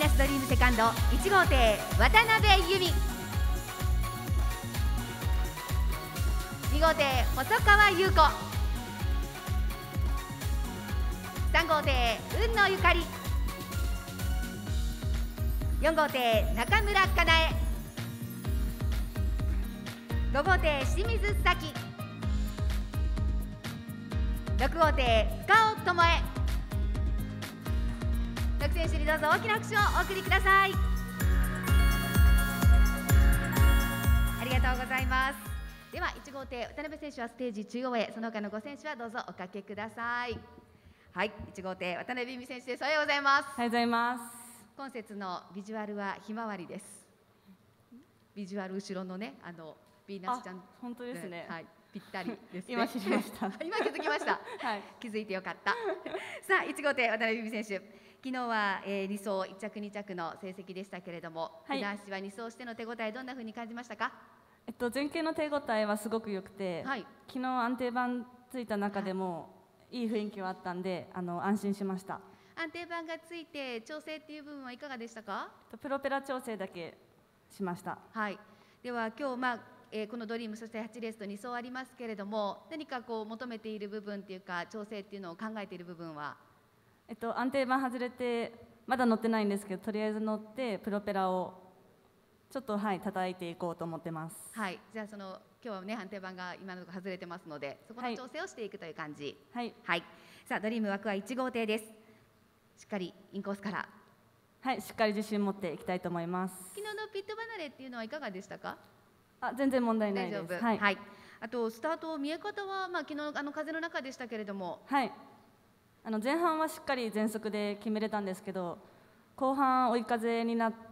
梨ドリームセカンド1号艇渡辺由美、2号艇細川優子、3号艇雲野ゆかり、4号艇中村かなえ、5号艇清水咲、6号艇深尾智恵。各選手にどうぞ大きな拍手をお送りください。ありがとうございます。では1号艇渡辺選手はステージ中央へ、その他の5選手はどうぞおかけください。はい、1号艇渡辺由美選手です。おはようございます。 おはようございます。 今節のビジュアルはひまわりです。ビジュアル後ろのね、ビーナスちゃん、 本当ですね。 はい、ぴったりですね。 今知りました。 今気づきました。 はい、 気づいてよかった。さあ1号艇渡辺由美選手、昨日は、2走1着2着の成績でしたけれども、船橋は2走しての手応えどんな風に感じましたか？ 前傾の手応えはすごく良くて、 はい、 昨日安定板ついた中でもいい雰囲気はあったんで、安心しました。 安定板がついて調整っていう部分はいかがでしたか？ プロペラ調整だけしました。 はい。では今日このドリームそして8レースと2走ありますけれども、何かこう求めている部分っていうか調整っていうのを考えている部分は？ 安定板外れてまだ乗ってないんですけど、とりあえず乗ってプロペラをちょっと叩いていこうと思ってます。 はい。じゃあ今日はね安定板が今のところ外れてますので、そこの調整をしていくという感じ。 はい。 はい。さあドリーム枠は1号艇です。しっかりインコースから。 はい、しっかり自信持っていきたいと思います。 昨日のピット離れっていうのはいかがでしたか？ 全然問題ないです。 大丈夫。はい。はい。あとスタート見え方は昨日風の中でしたけれども。 はい。前半はしっかり全速で決めれたんですけど、後半追い風になって、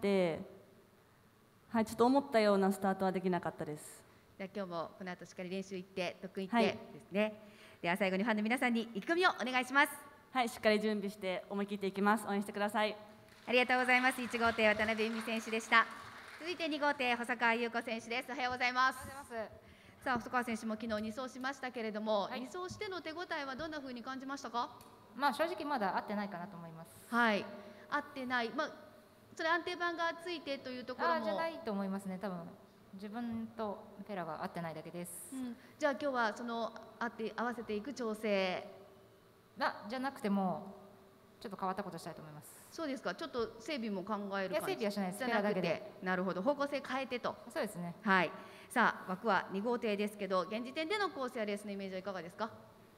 はい、ちょっと思ったようなスタートはできなかったです。 じゃあ今日もこの後しっかり練習行って特訓行ってですね。はい、では最後にファンの皆さんに意気込みをお願いします。 はい、しっかり準備して思い切っていきます。応援してください。 ありがとうございます。1号艇渡辺由美選手でした。続いて2号艇細川優子選手です。おはようございます。さあ細川選手も昨日2走しましたけれども、はい、2走しての手応えはどんな風に感じましたか？ 正直まだ合ってないかなと思います。 はい、合ってない。それ安定板がついてというところもじゃないと思いますね。多分自分とペラが合ってないだけです。 じゃあ今日は合わせていく調整じゃなくてもちょっと変わったことしたいと思います。 そうですか。ちょっと整備も考える感じ。 整備はしないです。ペラだけで。 なるほど。方向性変えてと。 そうですね。 はい。さあ枠は2号艇ですけど、現時点でのコースやレースのイメージはいかがですか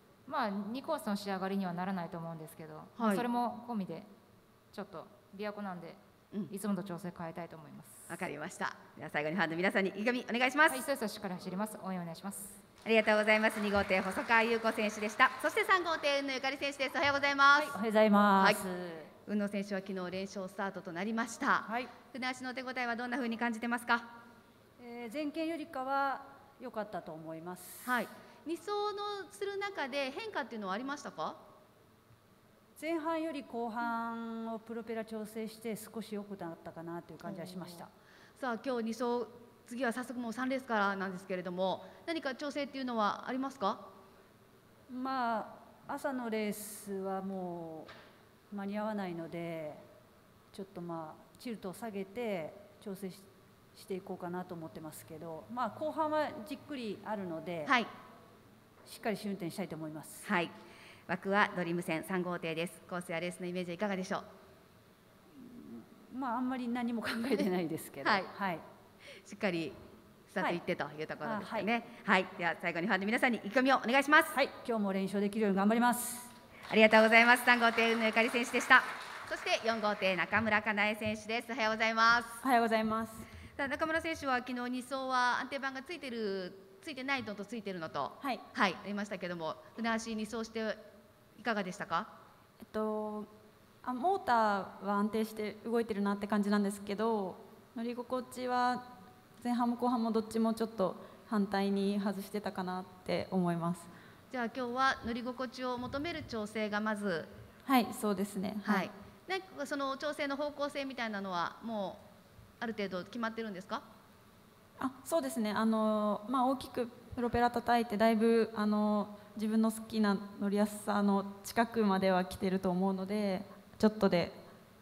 ？2コースの仕上がりにはならないと思うんですけど、はい、それも込みでちょっと琵琶湖なんで、いつもと調整変えたいと思います。 わかりました。では最後にファンの皆さんに意気込みお願いします。 はい、そうです。しっかり走ります。応援お願いします。 ありがとうございます。2号艇細川優子選手でした。そして3号艇雲野ゆかり選手です。おはようございます。 はい、おはようございます。 雲野選手は昨日連勝スタートとなりました。はい、船足の手応えはどんな風に感じてますか？ 前傾よりかは良かったと思います。 はい。2走のする中で変化っていうのはありましたか？ 前半より後半をプロペラ調整して少し良くなったかなという感じはしました。 さあ今日2走、次は早速もう3レースからなんですけれども、何か調整っていうのはありますか？ 朝のレースはもう間に合わないので、ちょっとチルトを下げて調整していこうかなと思ってますけど、後半はじっくりあるので、はい、しっかり試運転したいと思います。 はい。枠はドリーム戦3号艇です。コースやレースのイメージはいかがでしょう？ あんまり何も考えてないですけど、はい、はい、 しっかりスタートいってというところですよね。はい、では最後にファンの皆さんに意気込みをお願いします。 はい、今日も連勝できるように頑張ります。 ありがとうございます。3号艇雲野ゆかり選手でした。そして4号艇中村かなえ選手です。おはようございます。 おはようございます。 さあ中村選手は昨日2走は安定板がついてないのとついてるのと、はい、ありましたけども、船足2走していかがでしたか？ モーターは安定して動いてるなって感じなんですけど、乗り心地は前半も後半もどっちもちょっと反対に外してたかなって思います。 じゃあ今日は乗り心地を求める調整がまず、 はいそうですね、 はい、その調整の方向性みたいなのはもうある程度決まってるんですか？ そうですね、大きくプロペラ叩いてだいぶ自分の好きな乗りやすさの近くまでは来てると思うので、ちょっとで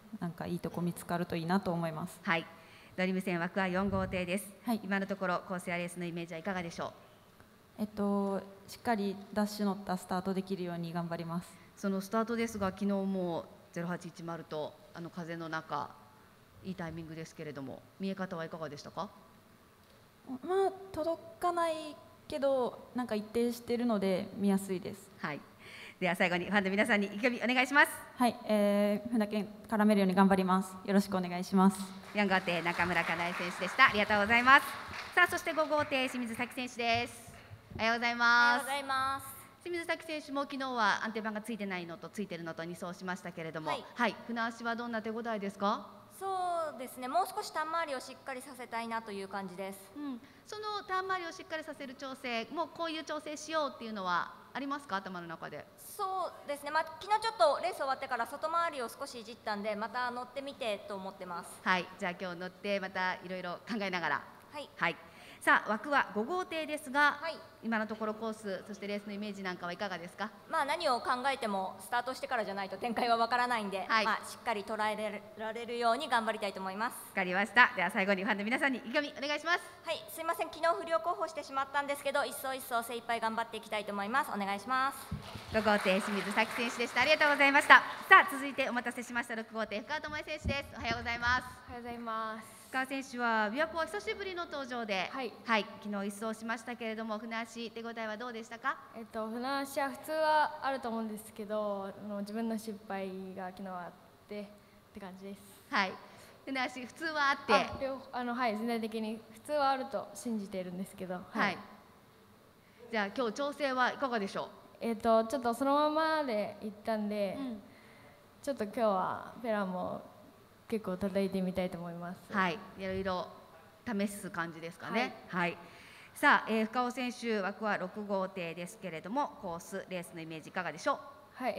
なんかいいとこ見つかるといいなと思います。 はい、ドリーム戦枠は4号艇です。 はい、 今のところコースやレースのイメージはいかがでしょう。しっかりダッシュ乗ったスタートできるように頑張ります。 そのスタートですが、昨日も0810と風の中いいタイミングですけれども、見え方はいかがでしたか？ まあ届かないけどなんか一定しているので見やすいです。 はい、では最後にファンの皆さんに意気込みお願いします。 はい、船券絡めるように頑張ります。よろしくお願いします。 4号艇中村かなえ選手でした。ありがとうございます。さあ、そして5号艇清水咲選手です。おはようございます。 おはようございます。 清水咲選手も昨日は安定板がついてないのとついてるのと2走しましたけれども、はい、船足はどんな手応えですか？ そうですね、もう少しターン周りをしっかりさせたいなという感じです。 そのターン周りをしっかりさせる調整、もうこういう調整しようっていうのはありますか、頭の中で？ そうですね、昨日ちょっとレース終わってから外回りを少しいじったんで、また乗ってみてと思ってます。 はい、じゃあ今日乗ってまたいろいろ考えながら。 はい、 はい、さあ枠は5号艇ですが、今のところコース、そしてレースのイメージなんかはいかがですか？ 何を考えてもスタートしてからじゃないと展開はわからないんで、しっかり捉えられるように頑張りたいと思います。 わかりました。では最後にファンの皆さんに意気込みお願いします。 はい、すいません、昨日不良候補してしまったんですけど、一層一層精一杯頑張っていきたいと思います。お願いします。 5号艇清水咲選手でした。ありがとうございました。さあ続いてお待たせしました6号艇深川智恵選手です。おはようございます。 おはようございます。 深川選手は琵琶湖は久しぶりの登場で、はい、昨日一走しましたけれども、船足手応えはどうでしたか？ 船足は普通はあると思うんですけど、自分の失敗が昨日はあってって感じです。 はい、船足普通はあって、 はい、全体的に普通はあると信じているんですけど、 はい。じゃあ今日調整はいかがでしょう？ ちょっとそのままで行ったんで、ちょっと今日はペラも結構叩いてみたいと思います。 はい、いろいろ試す感じですかね。はい。さあ、深尾選手枠は6号艇ですけれども、コースレースのイメージいかがでしょう？ はい、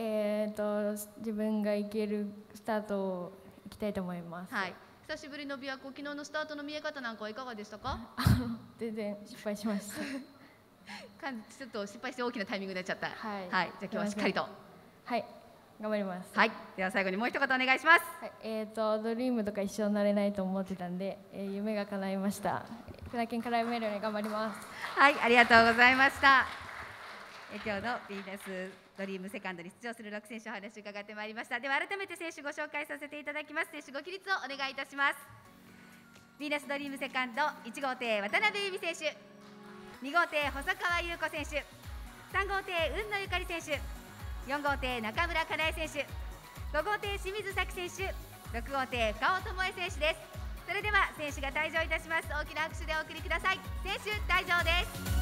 自分が行けるスタートを行きたいと思います。 はい。久しぶりの琵琶湖、昨日のスタートの見え方なんかはいかがでしたか？ 全然失敗しました。 ちょっと失敗して大きなタイミングになっちゃった。はい。じゃあ今日はしっかりと。 はい。頑張ります。 はい。では最後にもう一言お願いします。 はい、ドリームとか一生なれないと思ってたんで、夢が叶いました。船券絡めるように頑張ります。 はい、ありがとうございました。今日のヴィーナスドリームセカンドに出場する6選手お話を伺ってまいりました。では改めて選手ご紹介させていただきます。選手ご起立をお願いいたします。ヴィーナスドリームセカンド1号艇渡辺由美選手、2号艇細川優子選手、3号艇雲野ゆかり選手、4号艇中村かなえ選手、5号艇清水咲選手、6号艇深尾智恵選手です。それでは選手が退場いたします。大きな拍手でお送りください。選手退場です。